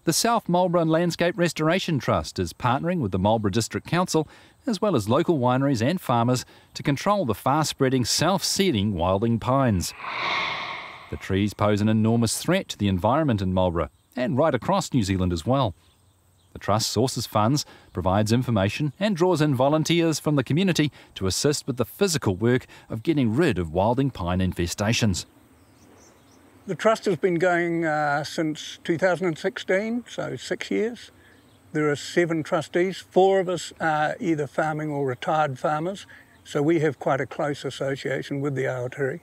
The South Marlborough Landscape Restoration Trust is partnering with the Marlborough District Council as well as local wineries and farmers to control the fast-spreading self-seeding wilding pines. The trees pose an enormous threat to the environment in Marlborough and right across New Zealand as well. The Trust sources funds, provides information and draws in volunteers from the community to assist with the physical work of getting rid of wilding pine infestations. The Trust has been going since 2016, so 6 years. There are 7 trustees. 4 of us are either farming or retired farmers, so we have quite a close association with the Aotearoa.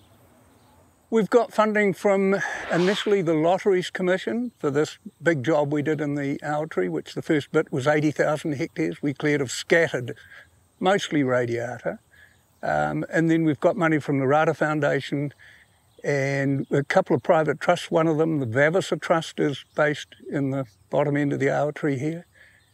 We've got funding from initially the Lotteries Commission for this big job we did in the Aotearoa, which the first bit was 80,000 hectares. We cleared of scattered, mostly radiata. And then we've got money from the Rata Foundation and a couple of private trusts. One of them, the Vavasor Trust, is based in the bottom end of the Aotearoa here.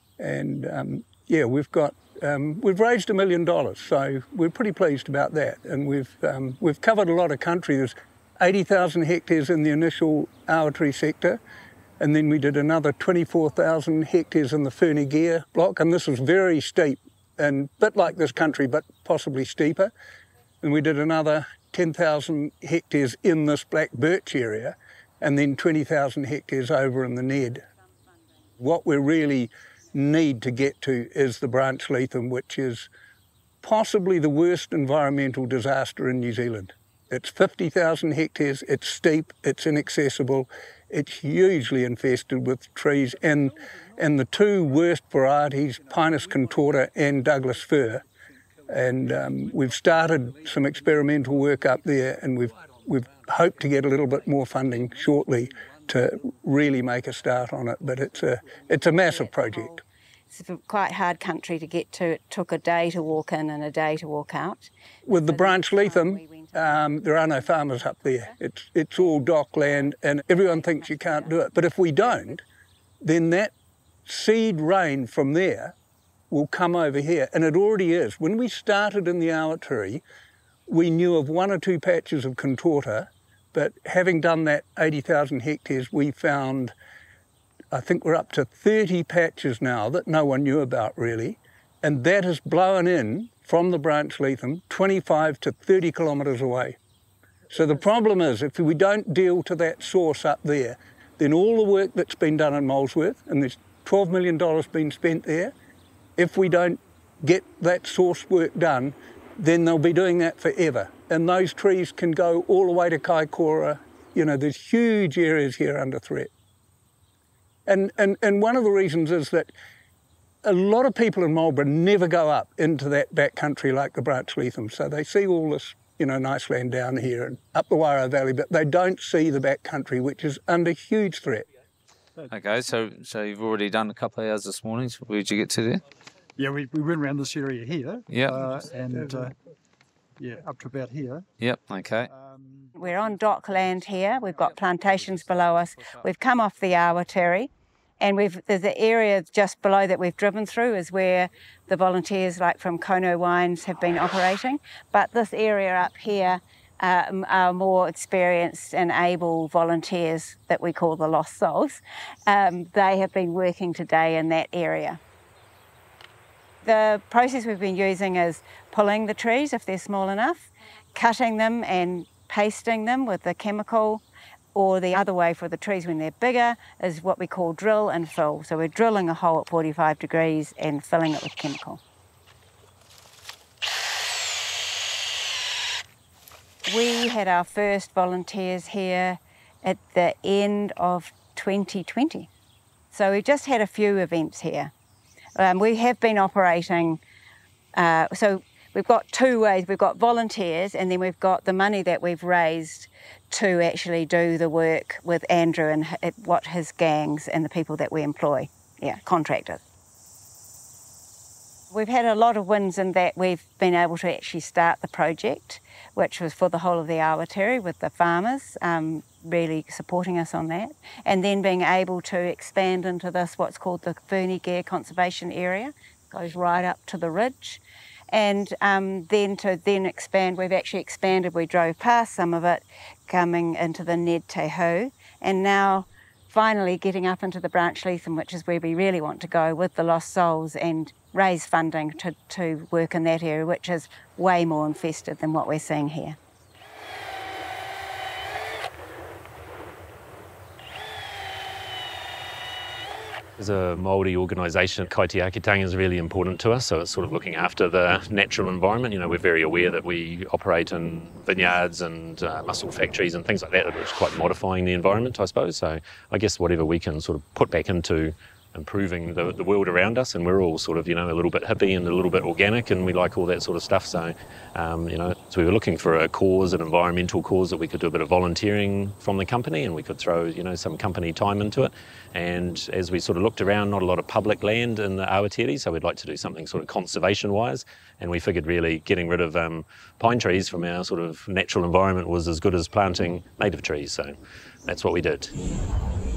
And yeah, we've raised $1 million, so we're pretty pleased about that. And we've covered a lot of country. There's 80,000 hectares in the initial Aotearoa sector, and then we did another 24,000 hectares in the Fernie block, and this was very steep and a bit like this country, but possibly steeper. And we did another 10,000 hectares in this black birch area, and then 20,000 hectares over in the Ned. What we really need to get to is the branch lethem, which is possibly the worst environmental disaster in New Zealand. It's 50,000 hectares, it's steep, it's inaccessible, it's hugely infested with trees, and the 2 worst varieties, Pinus contorta and Douglas fir. And we've started some experimental work up there, and we've hoped to get a little bit more funding shortly to really make a start on it, but it's a massive project. It's a quite hard country to get to. It took a day to walk in and a day to walk out. With the branch lethem, there are no farmers up there. It's all dock land, and everyone thinks you can't do it. But if we don't, then that seed rain from there will come over here, and it already is. When we started in the Aotearoa, we knew of 1 or 2 patches of contorta, but having done that 80,000 hectares, we found, I think we're up to 30 patches now that no one knew about really, and that has blown in from the branch lethem 25 to 30 kilometres away. So the problem is, if we don't deal to that source up there, then all the work that's been done in Molesworth, and there's $12 million been spent there, if we don't get that source work done, then they'll be doing that forever. And those trees can go all the way to Kaikoura. You know, there's huge areas here under threat. And one of the reasons is that a lot of people in Marlborough never go up into that back country like the branch lethem. So they see all this, you know, nice land down here and up the Wairau Valley, but they don't see the back country, which is under huge threat. Okay, so you've already done a couple of hours this morning. So where did you get to there? Yeah, we went around this area here. Yeah. Yeah, up to about here. Yep, okay. We're on dock land here. We've got plantations below us. We've come off the Aotearoa, and there's the area just below that we've driven through is where the volunteers like from Kono Wines have been operating. But this area up here are more experienced and able volunteers that we call the Lost Souls. They have been working today in that area. The process we've been using is pulling the trees if they're small enough, cutting them and pasting them with the chemical, or the other way for the trees when they're bigger is what we call drill and fill. So we're drilling a hole at 45 degrees and filling it with chemical. We had our first volunteers here at the end of 2020. So we've just had a few events here. We have been operating, so we've got 2 ways. We've got volunteers, and then we've got the money that we've raised to actually do the work with Andrew and what his gangs and the people that we employ, contractors. We've had a lot of wins in that we've been able to actually start the project, which was for the whole of the Aotearoa with the farmers really supporting us on that, and then being able to expand into this, what's called the Fernie Conservation Area, goes right up to the ridge. And then expand, we've actually expanded, we drove past some of it coming into the Ned Te Hau, and now finally getting up into the branch lethem, which is where we really want to go with the lost souls, and raise funding to work in that area, which is way more infested than what we're seeing here. As a Māori organisation, kaitiakitanga is really important to us, so it's sort of looking after the natural environment. You know, we're very aware that we operate in vineyards and mussel factories and things like that, which is quite modifying the environment, I suppose. So I guess whatever we can sort of put back into improving the world around us, and we're all sort of, you know, a little bit hippie and a little bit organic, and we like all that sort of stuff. So, you know, so we were looking for a cause, an environmental cause that we could do a bit of volunteering from the company, and we could throw, you know, some company time into it. And as we sort of looked around, not a lot of public land in the Awatere, so we'd like to do something sort of conservation-wise, and we figured really getting rid of pine trees from our sort of natural environment was as good as planting native trees, so that's what we did.